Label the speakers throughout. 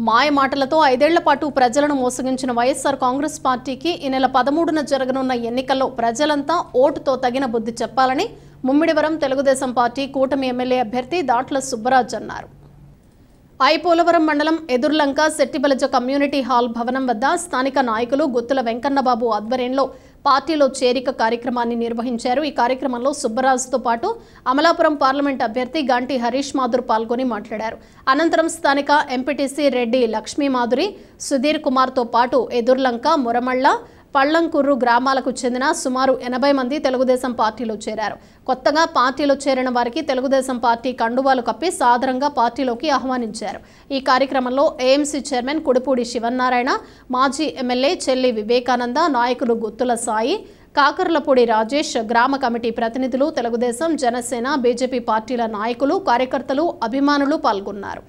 Speaker 1: మాయ మాటలతో 5 ఏళ్ల పాటు ప్రజలను మోసగించిన వైఎస్ఆర్ కాంగ్రెస్ పార్టీకి ఈ నెల 13న జరగనున్న ఎన్నికల్లో ప్రజలంతా ఓటుతో తగిన బుద్ధి చెప్పాలని ముమ్మిడివరం తెలుగుదేశం పార్టీ కూటమి ఎమ్మెల్యే అభ్యర్థి దాట్ల సుబ్బరాజ్ అన్నారు. ఐపోలవరం మండలం ఎదుర్లంక శెట్టిబలజ కమ్యూనిటీ హాల్ భవనం వద్ద స్థానిక నాయకులు గుత్తుల వెంకన్నబాబు ఆధ్వర్యంలో పార్టీలో చేరిక కార్యక్రమాన్ని నిర్వహించారు. ఈ కార్యక్రమంలో సుబ్బరాజుతో పాటు అమలాపురం పార్లమెంట్ అభ్యర్థి గంటి హరీష్ మాధుర్ పాల్గొని మాట్లాడారు. అనంతరం స్థానిక ఎంపీటీసీ రెడ్డి లక్ష్మీ మాధురి, సుధీర్ కుమార్తో పాటు ఎదుర్లంక, మురమళ్ళ, పళ్లంకుర్రు గ్రామాలకు చెందిన సుమారు 80 మంది తెలుగుదేశం పార్టీలో చేరారు. కొత్తగా పార్టీలో చేరిన వారికి తెలుగుదేశం పార్టీ కండువాలు కప్పి సాదరంగా పార్టీలోకి ఆహ్వానించారు. ఈ కార్యక్రమంలో ఏఎంసీ చైర్మన్ కుడిపూడి శివనారాయణ, మాజీ ఎమ్మెల్యే చెల్లి వివేకానంద, నాయకులు గుత్తుల సాయి, కాకర్లపూడి రాజేష్, గ్రామ కమిటీ ప్రతినిధులు, తెలుగుదేశం, జనసేన, బీజేపీ పార్టీల నాయకులు, కార్యకర్తలు, అభిమానులు పాల్గొన్నారు.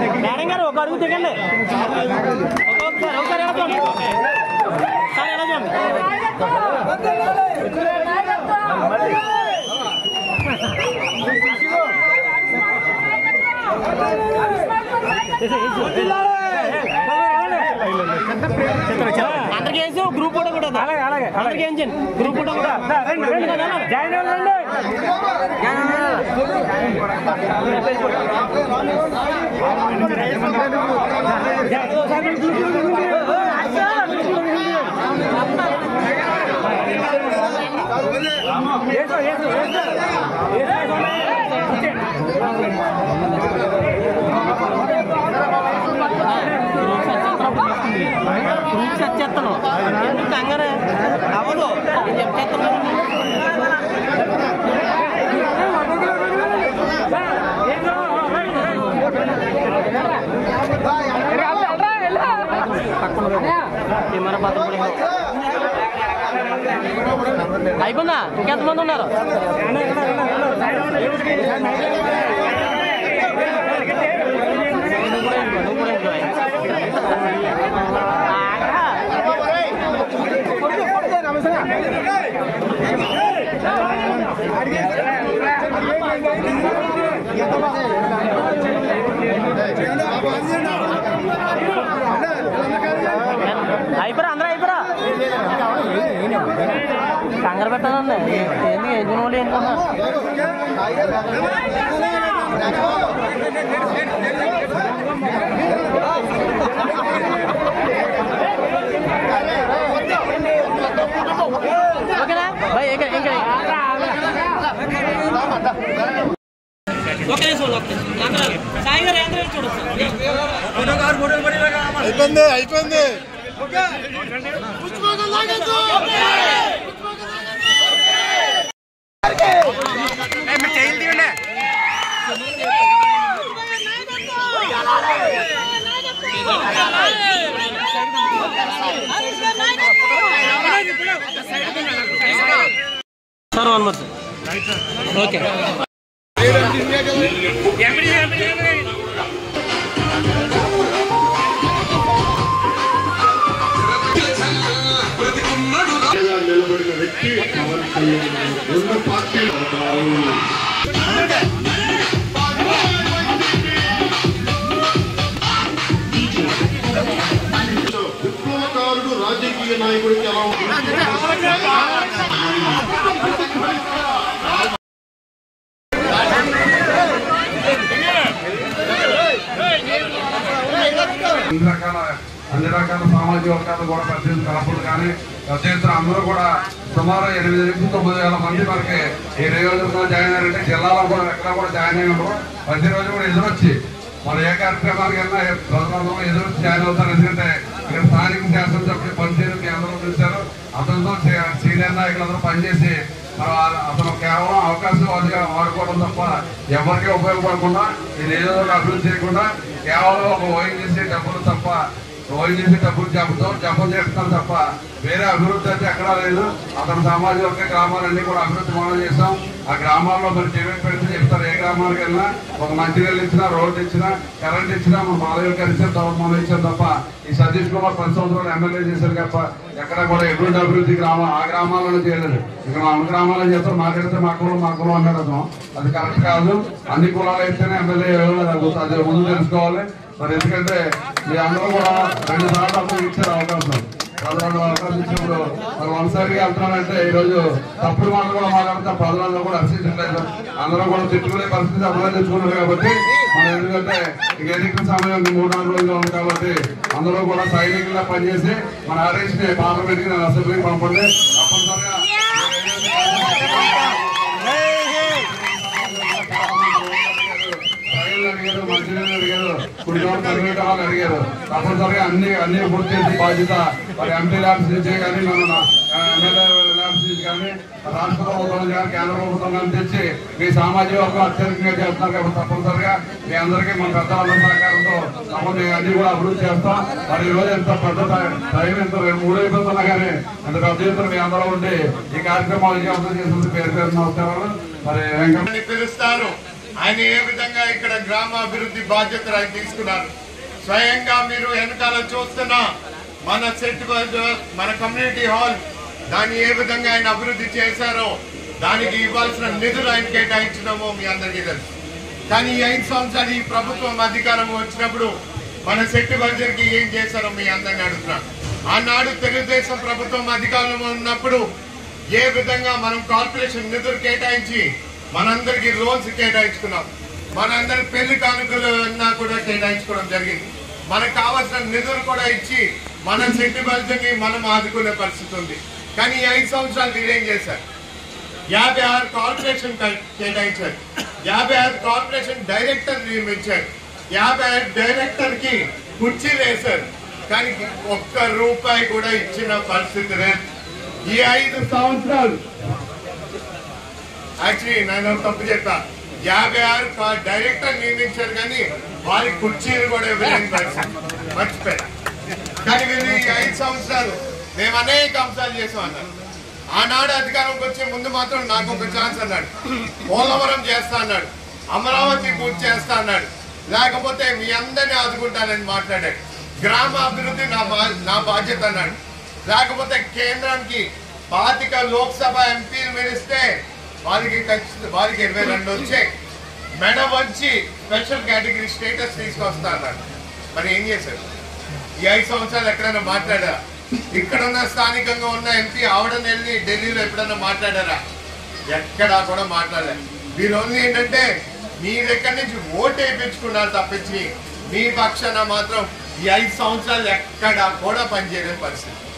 Speaker 2: గ్రూప్ కూడా గ్రూప్ కూడా చెప్తాను కంగారు అవ్వదు చెప్తాను. అయిపోయిందా? ఇంకెంతమంది ఉన్నారు? అయిపోరా, అందరూ అయిపోరా. కంగారు పెట్టాలండి. ఏంటి ఎన్ని వాళ్ళు ఏంటన్నా ఓకేనా భయ్?
Speaker 3: అయిపోయింది.
Speaker 2: Sir one month okay.
Speaker 3: నిలబడిన వ్యక్తి రెండు పార్టీలు విప్లవకారుడు రాజకీయ నాయకుడికి ఎలా ఉంటుంది? అన్ని రకాల సామాజిక వర్గాలు కూడా ప్రతినిధులు కలపలు కానీ ప్రత్యేక అందరూ కూడా సుమారు 8 నుంచి 9 వేల మంది మనకి ఈ నియోజకవర్గంలో జాయిన్ అయ్యారంటే జిల్లాలో కూడా ఎక్కడ కూడా జాయిన్ అయ్యి ఉండరు. ప్రతిరోజు కూడా ఎదురొచ్చి మన ఏ కార్యక్రమానికి వెళ్ళినా ప్రజలందరూ ఎదురొచ్చి జాయిన్ అవుతారు. ఎందుకంటే ఇక్కడ స్థానిక శాసనసభ్యులు పనిచేయడం మీ అందరూ చూశారు. అతనితో సీనియర్ నాయకులందరూ పనిచేసి అతను కేవలం అవకాశవాదిగా వాడుకోవడం తప్ప ఎవరికీ ఉపయోగపడకుండా ఈ నియోజకవర్గం అభివృద్ధి చేయకుండా కేవలం ఒక ఓయిన్ చేసే డబ్బులు తప్ప జపం చేస్తాం తప్ప వేరే అభివృద్ధి అయితే ఎక్కడా లేదు. అతని సామాజిక వర్గ గ్రామాలన్నీ కూడా అభివృద్ధి మనం చేస్తాం. ఆ గ్రామాల్లో మరి జీవన పెడితే చెప్తారు. ఏ గ్రామానికి వెళ్ళినా ఒక మంచినీళ్ళు ఇచ్చినా, రోడ్డు ఇచ్చినా, కరెంట్ ఇచ్చినా మన మాలయ్య గారు ఇచ్చారు, మనం ఇచ్చాం తప్ప ఈ సతీష్ కుమార్ 10 సంవత్సరాలు ఎమ్మెల్యే చేశారు తప్ప ఎక్కడ కూడా ఎటువంటి అభివృద్ధి ఆ గ్రామాలను చేయలేదు. ఇక్కడ మన గ్రామాలను చేస్తారు. మాకెడితే మా కులం అన్నారు. అది కరెక్ట్ కాదు. అన్ని కులాలు అయితేనే ఎమ్మెల్యే అది ముందు తెలుసుకోవాలి. మరి ఎందుకంటే మీ అందరూ కూడా 2 సార్లు ఇచ్చారు అవకాశం ఇచ్చినప్పుడు మరి ఒకసారిగా వెళ్తున్నానంటే ఈరోజు తప్పుడు మాటలు కూడా మాట్లాడితే ప్రజలందరూ కూడా హర్షించట్లేదు. అందరూ కూడా తిట్టుకునే పరిస్థితి అందరూ తెచ్చుకున్నారు కాబట్టి మనం ఎందుకంటే ఇక ఎన్నికల సమయం 3-4 రోజులు ఉంది కాబట్టి అందరూ కూడా సైనికులుగా పనిచేసి మన హరీష్ ని పార్లమెంట్ కి అసెంబ్లీకి పంపండి. తప్పనిసరిగా అడిగారు, మంచినీళ్ళు అడిగారు, కుటుంబాలు అడిగారు. తప్పనిసరిగా అన్ని పూర్తి చేసి బాధ్యత మరి ఎంపీ ల్యాబ్స్ నుంచి కానీ మన ఎమ్మెల్యే ల్యాబ్స్ నుంచి కానీ రాష్ట్ర ప్రభుత్వం నుంచి కానీ కేంద్ర ప్రభుత్వం కానీ తెచ్చి మీ సామాజిక వర్గం అత్యధికంగా చేస్తున్నారు కాబట్టి తప్పనిసరిగా మీ అందరికీ మన పెద్దలందరి సహకారంతో తప్పని అన్ని కూడా అభివృద్ధి చేస్తాం. మరి ఈ రోజు ఎంత పెద్ద టైం ఎంత 3 అయిపోతున్నా కానీ ఎంత పెద్ద ఎత్తున మీ అందరూ ఉండి ఈ కార్యక్రమాలు విజయవంతం చేసినందుకు పేరు పేరు నమస్కారాలు. మరి వెంకట
Speaker 4: పిలుస్తారు. ఆయన ఏ విధంగా ఇక్కడ గ్రామ అభివృద్ధి బాధ్యతలు ఆయన తీసుకున్నారు. స్వయంగా మీరు వెనకాల చూస్తున్న మన సెట్ మన కమ్యూనిటీ హాల్ దాన్ని ఏ విధంగా ఆయన అభివృద్ధి చేశారో దానికి ఇవ్వాల్సిన నిధులు ఆయన కేటాయించడమో మీ అందరికీ తెలుసు. కానీ ఈ 5 సంవత్సరాలు ఈ ప్రభుత్వం అధికారం వచ్చినప్పుడు మన సెట్ బడ్జెట్కి ఏం చేశారో మీ అందరినీ అడుగుతున్నాను. ఆనాడు తెలుగుదేశం ప్రభుత్వం అధికారంలో ఉన్నప్పుడు ఏ విధంగా మనం కార్పొరేషన్ నిధులు కేటాయించి మనందరికి లోన్స్ కేటాయించుకున్నాం. మనందరి పెళ్లి కానుకలు కూడా కేటాయించుకోవడం జరిగింది. మనకు కావాల్సిన నిధులు కూడా ఇచ్చి మన సెట్ బడ్జెట్ ని మనం ఆదుకునే పరిస్థితి ఉంది. కానీ 5 సంవత్సరాలు వీరేం చేశారు? 56 కార్పొరేషన్ కేటాయించారు, 56 కార్పొరేషన్ డైరెక్టర్ నియమించారు, 56 డైరెక్టర్ కి కుర్చీలు వేశారు. కానీ ₹1 కూడా ఇచ్చిన పరిస్థితి లేదు. ఈ 5 సంవత్సరాలు యాక్చువల్లీ నేను తప్పు చెప్పా, 56 డైరెక్టర్ నియమించారు కానీ వారి కుర్చీలు కూడా ఇవ్వలేని పరిస్థితి మర్చిపోయారు. కానీ వీళ్ళు ఈ 5 సంవత్సరాలు మేము అనేక అంశాలు చేసాం అన్నారు. ఆనాడు అధికారంకి వచ్చే ముందు మాత్రం నాకు ఒక ఛాన్స్ అన్నాడు, పోలవరం చేస్తా అన్నాడు, అమరావతి పూర్తి చేస్తా అన్నాడు, లేకపోతే మీ అందరినీ ఆదుకుంటానని మాట్లాడాడు. గ్రామ అభివృద్ధి నా బాధ్యత అన్నాడు. లేకపోతే కేంద్రానికి 25 లోక్సభ ఎంపీలు మెరిస్తే వారికి 22 వచ్చాయి, మెడ వచ్చి స్పెషల్ కేటగిరీ స్టేటస్ తీసుకొస్తా అన్నాడు. మరి ఏం చేశారు? ఈ 5 సంవత్సరాలు ఎక్కడైనా మాట్లాడారా? ఇక్కడున్న స్థానికంగా ఉన్న ఎంపీ ఆవిడని వెళ్ళి ఢిల్లీలో ఎప్పుడైనా మాట్లాడారా? ఎక్కడా కూడా మాట్లాడలేదు. మీరు ఓన్లీ ఏంటంటే మీ దగ్గర నుంచి ఓటు వేయించుకున్నారు తప్పించి మీ పక్షాన మాత్రం ఈ 5 సంవత్సరాలు ఎక్కడా కూడా పనిచేయలేని పరిస్థితి.